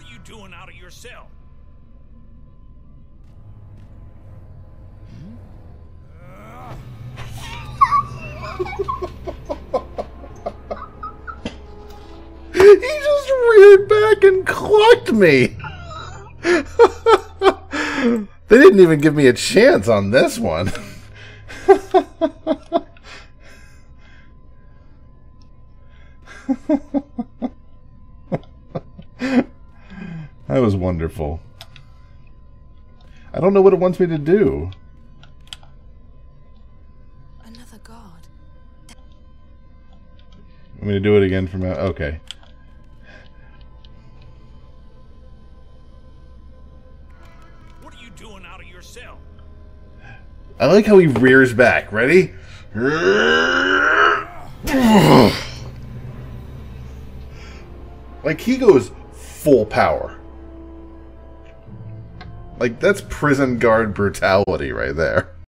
What are you doing out of your cell? He just reared back and clucked me. They didn't even give me a chance on this one. That was wonderful. I don't know what it wants me to do. Another god. I'm going to do it again from out. Okay. What are you doing out of your cell? I like how he rears back. Ready? Like, he goes full power. Like, that's prison guard brutality right there.